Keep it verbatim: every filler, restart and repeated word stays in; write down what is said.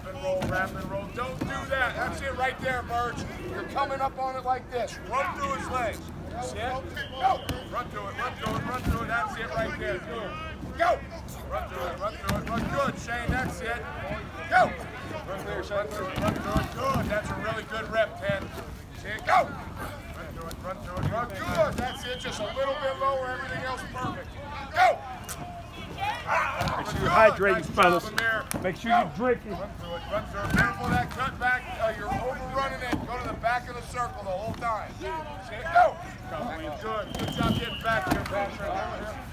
and roll, wrap and roll. Don't do that. That's it right there, Birch. You're coming up on it like this. Run through his legs. See it? Go. Run through it, run through it, run through it. That's it right there. Good. Go. Run through it, run through it, run good, Shane. That's it. Go. Run through it, run through it, run through it. Good. That's a really good rep, Ted. See it? Go. Run through it, run through it, run good. That's it. Just a little bit lower. Everything else perfect. Go. Make sure you're hydrating, fellas. Make sure you're drinking. Run through it, run through it. Careful of that cut back. Uh, you're overrunning it. Go to the back of the circle the whole time. See it? Go. Good. Good job getting back here, Patrick.